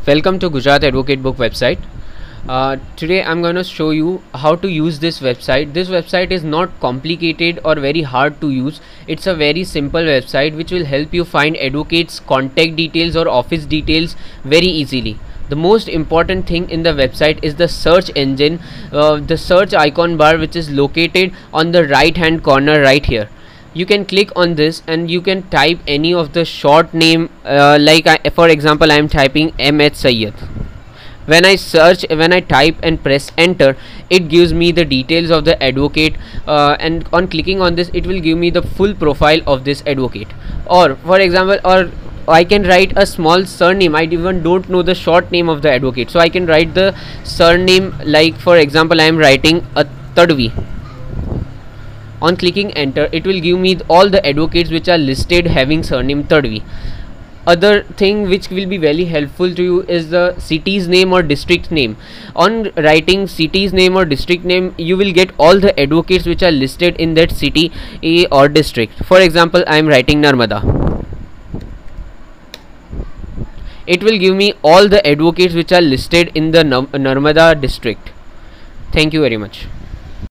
Welcome to Gujarat Advocate Book website. Today I'm going to show you how to use this website. This website is not complicated or very hard to use. It's a very simple website which will help you find advocates' contact details or office details very easily. The most important thing in the website is the search engine, the search icon bar, which is located on the right hand corner right here. You can click on this and you can type any of the short name, for example I am typing M.H. Sayyed. When I type and press enter, it gives me the details of the advocate, and on clicking on this it will give me the full profile of this advocate. Or for example, or I can write a small surname. I even don't know the short name of the advocate, so I can write the surname, like for example I am writing a Tadvi. On clicking enter, it will give me all the advocates which are listed having surname Tadvi. Other thing which will be very helpful to you is the city's name or district name. On writing city's name or district name, you will get all the advocates which are listed in that city or district. For example, I am writing Narmada. It will give me all the advocates which are listed in the Narmada district. Thank you very much.